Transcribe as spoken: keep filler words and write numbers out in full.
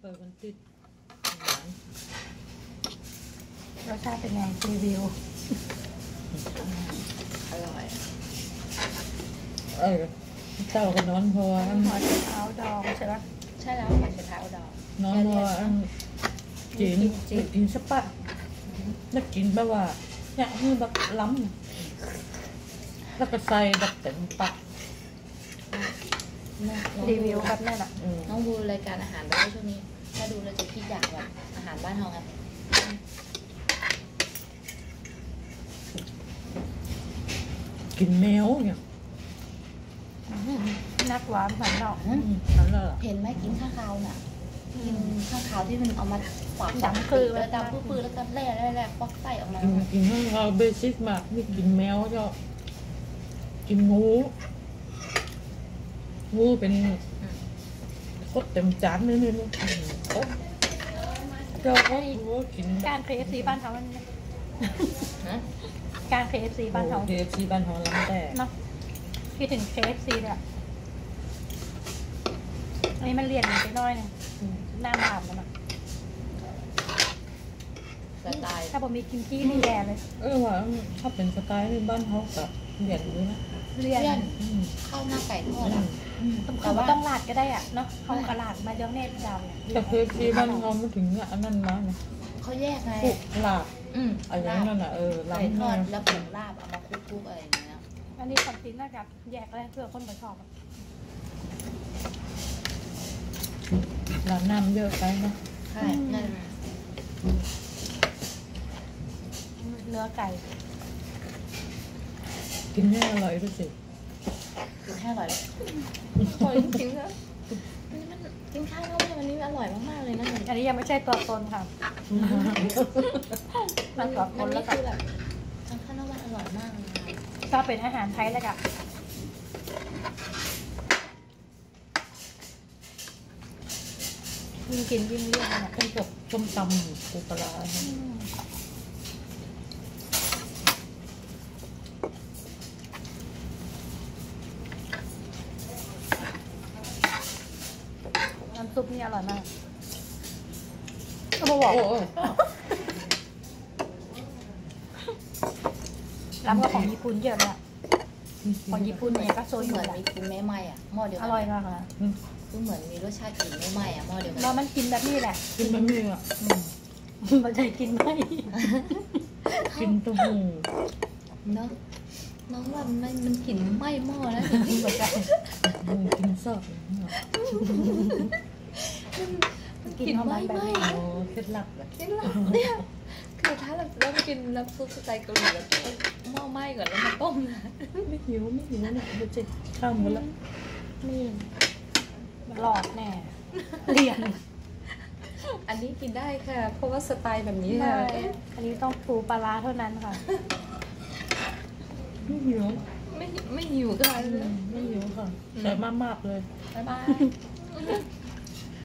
ปิดมันติดรสชาติเป็นไงรีวิวอร่อยเออเต่ากับนอนพออันหัวเท้าดองใช่ไหมใช่แล้วผัดกระเท้าดองนอนพออันจีนกินสปะนักกินแบบว่าเนี่ยคือแบบล้ำแล้วก็ใส่แบบเต็มปากรีวิวแบบนั่นอ่ะน้องดูรายการอาหารไปด้วยช่วงนี้ถ้าดูเราจะคิดอยากแบบอาหารบ้านเราไงกินแมวเนี่ยนักหวานฝันดอกนั่นแหละเห็นไหมกินข้าวขาวน่ะกินข้าวขาวที่มันเอามาฝากดำคือแล้วดำปื้อๆแล้วก็แร่แร่แร่ปอกไส้ออกมากินข้าวขาวเบสิกมากไม่กินแมวก็กินงูงูเป็นก็เต็มจานเลยนี่ลูกเจ้าก็กินการ เค เอฟ ซี บ้านเขามันการ เค เอฟ ซี บ้านเขาเค เอฟ ซี บ้านเขาล้ำแต่เนาะคิดถึง เค เอฟ ซี เลยอันนี้มันเรียนไปน้อยนึงหน้าบาปแล้วมั้งสไตล์ถ้าผมมีกิมจินี่แย่เลยเออว่าถ้าเป็นสไตล์ในบ้านเขากับเรียนด้วยนะเรียนข้าวหน้าไก่ทอดแต่ว่าต้องลาดก็ได้อ่ะเนาะเขากระลาดมายองเนสดำเนี่ยแต่เคฟซีบ้านเขาไม่ถึงอันนั้นนะเนี่ยเขาแยกไงลาบอะไรนั่นอ่ะเออไก่ทอดแล้วผงลาบเอามาคลุกๆอะไรอย่างเงี้ยอันนี้ความจริงนะครับแยกเลยเพื่อคนไม่ชอบร้านน้ำเยอะไปนะใช่นั่นเนื้อไก่กินให้อร่อยด้วยสิกินให้อร่อยเลยอร่อยจริงๆนะมันกินข้าวเข้าไปวันนี้อร่อยมากๆเลยนะอันนี้ยังไม่ใช่ตัวตนค่ะมันตัวตนแล้วคือแบบทางข้าวหน้าบ้านอร่อยมากเลยก็เป็นอาหารไทยแล้วกับยิ่งกินยิ่งเลี่ยนนะเป็นกับส้มตำปูปลาน้ำซุปนี่อร่อยมากก็มาบอกรับกับของญี่ปุ่นเยอะเลยของญี่ปุ่นเนี่ยก็โซนเหมือนมีกลิ่นไม่ไหม้อ่ะหม้อเดียวอร่อยมากเลยคือเหมือนมีรสชาติกลิ่นไม่ไหม้อ่ะหม้อเดียวกันเรามันกินแบบนี้แหละกินแบบนี้อ่ะมันจะกินไม่กินตัวหูเนาะน้องว่ามันมันกลิ่นไหม้หม้อแล้วจริงๆเหมือนกันกินซอกมันกลิ่นไหม้ไหม้เคล็ดลับเลยเคล็ดลับเนี่ยคือถ้าเราเรากินน้ำซุปสไตล์เกาหลีแล้วหม้อไหม้ก่อนแล้วมาต้มนะไม่หิวไม่หิวเนี่ยดูสิข้าวหมดแล้วนี่หลอดแน่เรียนอันนี้กินได้ค่ะเพราะว่าสไตล์แบบนี้ค่ะอันนี้ต้องปูปลาเท่านั้นค่ะไม่หิวไม่ไม่หิวก็ไม่หิวค่ะแต่มากๆเลยบ๊ายบาย